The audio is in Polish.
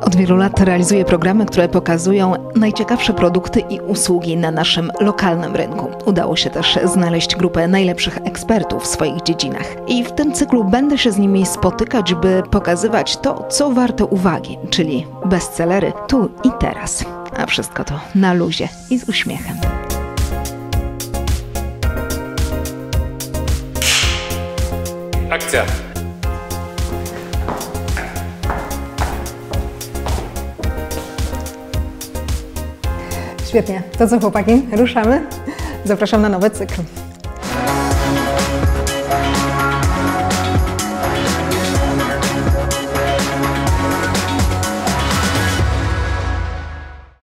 Od wielu lat realizuję programy, które pokazują najciekawsze produkty i usługi na naszym lokalnym rynku. Udało się też znaleźć grupę najlepszych ekspertów w swoich dziedzinach. I w tym cyklu będę się z nimi spotykać, by pokazywać to, co warte uwagi, czyli bestsellery tu i teraz. A wszystko to na luzie i z uśmiechem. Akcja! Świetnie. To co, chłopaki? Ruszamy? Zapraszam na nowy cykl.